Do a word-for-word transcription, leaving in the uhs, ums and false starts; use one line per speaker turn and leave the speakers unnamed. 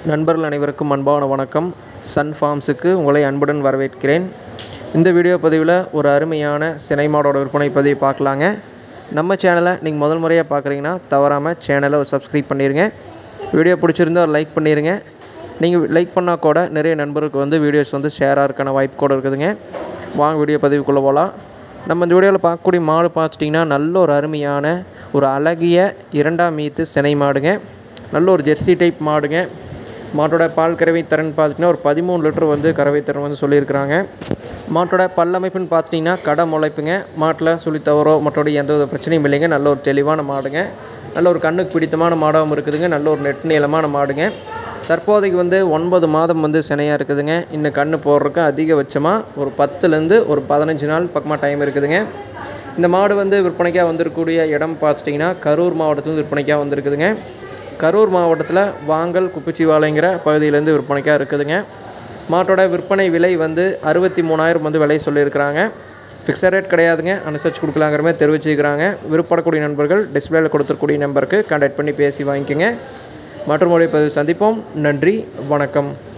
நண்பர்கள் அனைவருக்கும் அன்பான வணக்கம். சன் ஃபார்ம்ஸுக்கு உங்களை அன்புடன் வரவேற்கிறேன். இந்த வீடியோ பதிவில் ஒரு அருமையான சினை மாடோட விற்பனை பதிவை பார்க்கலாங்க. நம்ம சேனலை நீங்கள் முதல் முறையாக பார்க்குறீங்கன்னா தவறாமல் சேனலை ஒரு சப்ஸ்கிரைப் பண்ணிடுங்க. வீடியோ பிடிச்சிருந்தால் ஒரு லைக் பண்ணிடுங்க. நீங்கள் லைக் பண்ணால் கூட நிறைய நண்பருக்கு வந்து வீடியோஸ் வந்து ஷேராக இருக்கான வாய்ப்பு கூட இருக்குதுங்க. வாங்க வீடியோ பதிவுக்குள்ளே போகலாம். நம்ம இந்த வீடியோவில் பார்க்கக்கூடிய மாடு பார்த்துட்டிங்கன்னா நல்ல ஒரு அருமையான ஒரு அழகிய இரண்டாம் மீத்து சினை மாடுங்க. நல்ல ஒரு ஜெர்சி டைப் மாடுங்க. மாட்டோட பால் கறவை திறன் பார்த்திங்கன்னா ஒரு பதிமூணு லிட்டர் வந்து கறவை திறன் வந்து சொல்லியிருக்கிறாங்க. மாட்டோட பல்லமைப்புன்னு பார்த்திங்கன்னா கடை முளைப்புங்க. மாட்டில் சுழி தவறோ மற்றோட எந்த ஒரு பிரச்சனையும் இல்லைங்க. நல்ல ஒரு தெளிவான மாடுங்க. நல்ல ஒரு கண்ணுக்கு பிடித்தமான மாடாகவும் இருக்குதுங்க. நல்ல ஒரு நெட் நீளமான மாடுங்க. தற்போதைக்கு வந்து ஒன்பது மாதம் வந்து சினையாக இருக்குதுங்க. இன்னும் கன்று போடுறதுக்கு அதிகபட்சமாக ஒரு பத்துலேருந்து ஒரு பதினஞ்சு நாள் பக்கமாக டைம் இருக்குதுங்க. இந்த மாடு வந்து விற்பனைக்காக வந்திருக்கக்கூடிய இடம் பார்த்துட்டிங்கன்னா கரூர் மாவட்டத்துலேருந்து விற்பனைக்காக வந்திருக்குதுங்க. கரூர் மாவட்டத்தில் வாங்கல் குப்பிச்சிவாலைங்கிற பகுதியிலேருந்து விற்பனைக்காக இருக்குதுங்க. மாட்டோட விற்பனை விலை வந்து அறுபத்தி மூணாயிரம் வந்து விலை சொல்லியிருக்கிறாங்க. ஃபிக்ஸட் ரேட் கிடையாதுங்க, அனுசரித்து கொடுக்கலாங்கிற மாதிரி தெரிவிச்சுக்கிறாங்க. விருப்பப்படக்கூடிய நண்பர்கள் டிஸ்பிளேயில் கொடுத்துருக்கூடிய நம்பருக்கு கான்டாக்ட் பண்ணி பேசி வாங்கிக்கோங்க. மற்றொரு பதிவு சந்திப்போம். நன்றி, வணக்கம்.